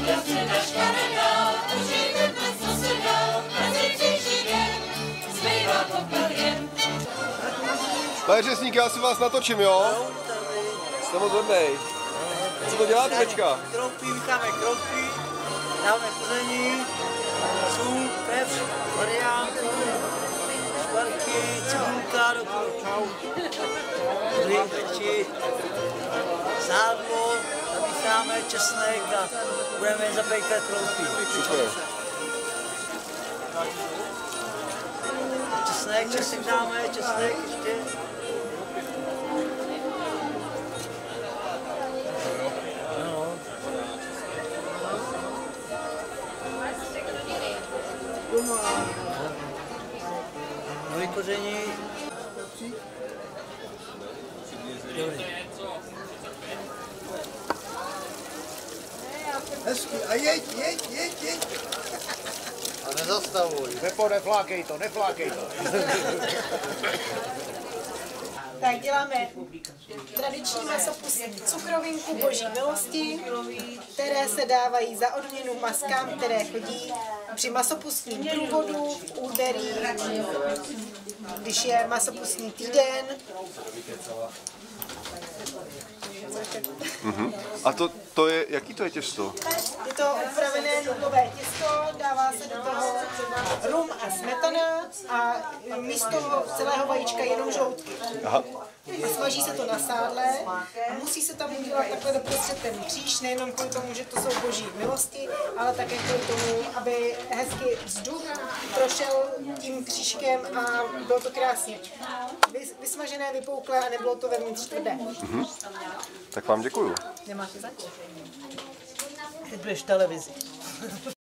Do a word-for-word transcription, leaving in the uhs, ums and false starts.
Pane řezník, já si vás natočím, jo? Jste moc hodnej. Co to děláte teďka? Kroupí, vítáme kroupí, dáme koření, sůl, pepř, variant, šparky, cibulka do toho, rýbeči, sádlo, namícháme česnek a budeme zapékat kroupí. Super. Česnek, česnek dáme, česnek ještě. No i koření. Hezky, a jeď, jeď, jeď, jeď. A nezastavuj, Pepo, neflákej to, neflákej to. Tak děláme tradiční masopustní cukrovinku Boží milosti, které se dávají za odměnu maskám, které chodí při masopustním průvodu v úterý, když je masopustní týden. Uh-huh. A to, to je, jaký to je těsto? Je to upravené nudlové těsto, dává se do toho rum a smetana a místo celého vajíčka jenom žloutky. Aha. A smaží se to na sádle a musí se tam udělat takhle doprostřed ten kříž, nejenom kvůli tomu, že to jsou boží milosti, ale také kvůli tomu, aby hezky vzduch prošel tím křížkem a bylo to krásně vysmažené, vypouklé a nebylo to vevnitř tvrdé. Uh-huh. Tak vám děkuju. Nemáte zač? Teď budeš v televizi.